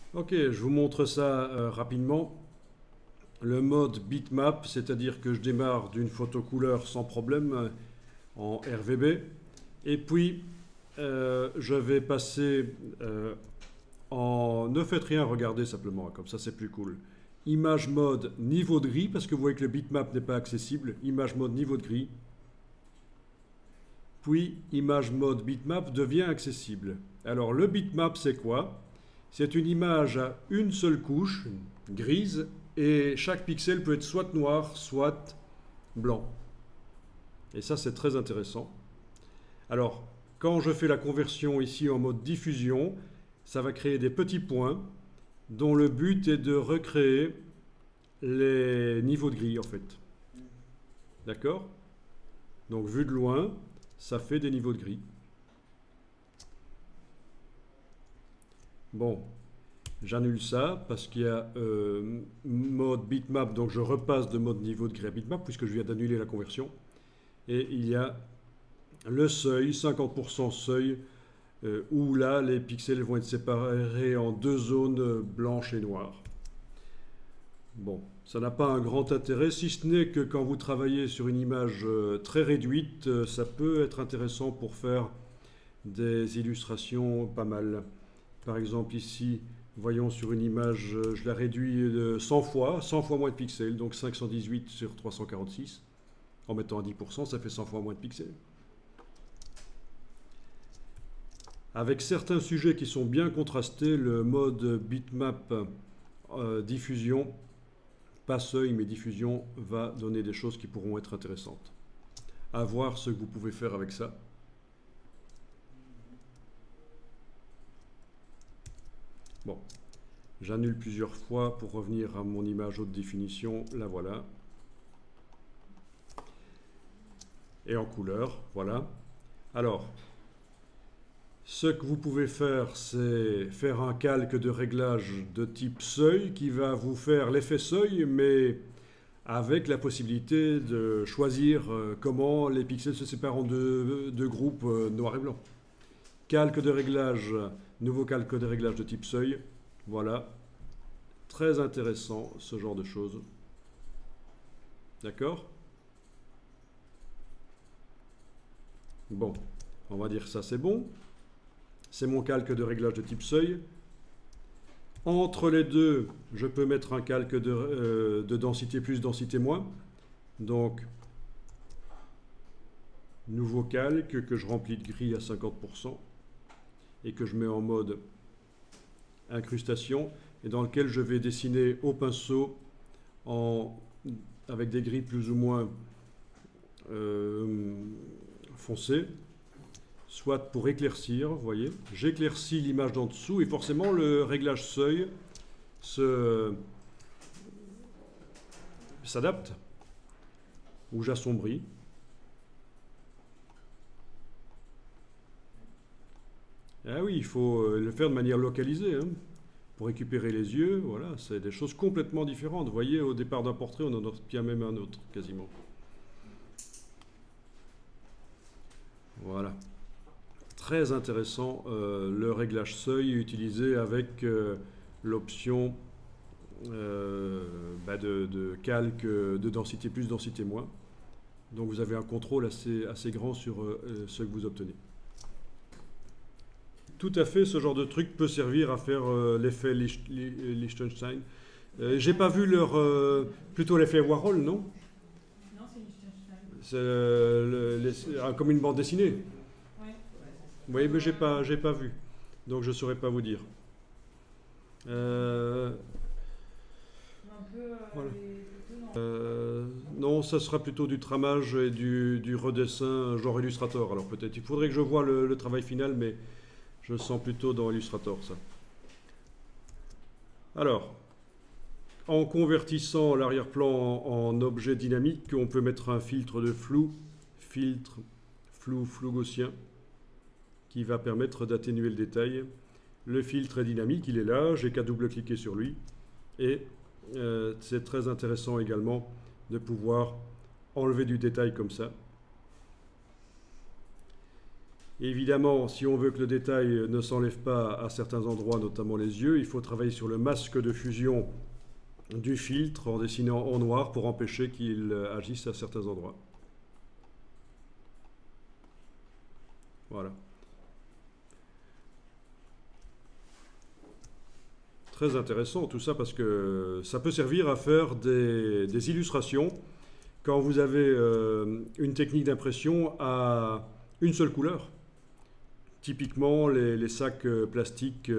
Ok, je vous montre ça rapidement. Le mode bitmap, c'est-à-dire que je démarre d'une photo couleur sans problème en RVB. Et puis, je vais passer en... Ne faites rien, regardez simplement, comme ça c'est plus cool. Image mode niveau de gris, parce que vous voyez que le bitmap n'est pas accessible. Image mode niveau de gris. Puis, image mode bitmap devient accessible. Alors, le bitmap, c'est quoi? C'est une image à une seule couche, grise, et chaque pixel peut être soit noir, soit blanc. Et ça, c'est très intéressant. Alors, quand je fais la conversion ici en mode diffusion, ça va créer des petits points dont le but est de recréer les niveaux de gris, en fait. D'accord? Donc, vu de loin, ça fait des niveaux de gris. Bon, j'annule ça parce qu'il y a mode bitmap, donc je repasse de mode niveau de gris à bitmap puisque je viens d'annuler la conversion. Et il y a le seuil, 50% seuil, où là les pixels vont être séparés en deux zones blanches et noires. Bon, ça n'a pas un grand intérêt, si ce n'est que quand vous travaillez sur une image très réduite, ça peut être intéressant pour faire des illustrations pas mal. Par exemple ici, voyons sur une image, je la réduis de 100 fois moins de pixels, donc 518 sur 346. En mettant à 10%, ça fait 100 fois moins de pixels. Avec certains sujets qui sont bien contrastés, le mode bitmap diffusion, pas seuil mais diffusion, va donner des choses qui pourront être intéressantes. À voir ce que vous pouvez faire avec ça. Bon, j'annule plusieurs fois pour revenir à mon image haute définition. La voilà. Et en couleur, voilà. Alors, ce que vous pouvez faire, c'est faire un calque de réglage de type seuil qui va vous faire l'effet seuil, mais avec la possibilité de choisir comment les pixels se séparent en deux groupes noir et blanc. Calque de réglage, nouveau calque de réglage de type seuil. Voilà. Très intéressant ce genre de choses. D'accord? Bon, on va dire ça c'est bon. C'est mon calque de réglage de type seuil. Entre les deux, je peux mettre un calque de densité plus, densité moins. Donc, nouveau calque que je remplis de gris à 50% et que je mets en mode incrustation et dans lequel je vais dessiner au pinceau avec des gris plus ou moins foncés, soit pour éclaircir, vous voyez, j'éclaircis l'image d'en dessous et forcément le réglage seuil s'adapte ou j'assombris. Ah oui, il faut le faire de manière localisée, hein, pour récupérer les yeux. Voilà, c'est des choses complètement différentes. Vous voyez, au départ d'un portrait, on en obtient même un autre, quasiment. Voilà. Très intéressant, le réglage seuil utilisé avec l'option de calque de densité plus, densité moins. Donc vous avez un contrôle assez grand sur ce que vous obtenez. Tout à fait, ce genre de truc peut servir à faire l'effet Liechtenstein. J'ai pas vu leur... plutôt l'effet Warhol, non? Non, c'est Liechtenstein. C'est comme une bande dessinée. Ouais. Oui, mais j'ai pas vu. Donc je saurais pas vous dire. Un peu Voilà. les photos, non. Non, ça sera plutôt du tramage et du redessin genre Illustrator. Alors peut-être, il faudrait que je voie le travail final, mais je le sens plutôt dans Illustrator, ça. Alors, en convertissant l'arrière-plan en objet dynamique, on peut mettre un filtre de flou, flou gaussien, qui va permettre d'atténuer le détail. Le filtre est dynamique, il est là, j'ai qu'à double-cliquer sur lui. Et c'est très intéressant également de pouvoir enlever du détail comme ça. Évidemment, si on veut que le détail ne s'enlève pas à certains endroits, notamment les yeux, il faut travailler sur le masque de fusion du filtre en dessinant en noir pour empêcher qu'il agisse à certains endroits. Voilà. Très intéressant tout ça parce que ça peut servir à faire des illustrations quand vous avez une technique d'impression à une seule couleur. Typiquement les sacs plastiques,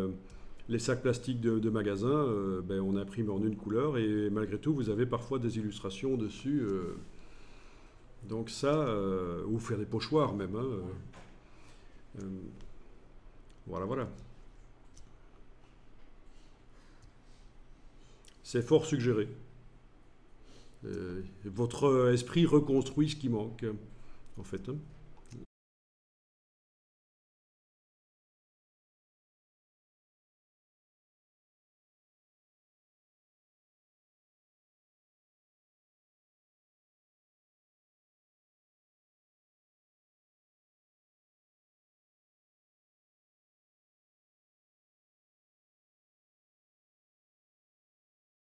de magasin, ben, on imprime en une couleur et malgré tout vous avez parfois des illustrations dessus. Donc ça, ou faire des pochoirs même. Hein, voilà, voilà. C'est fort suggéré. Votre esprit reconstruit ce qui manque, en fait. Hein.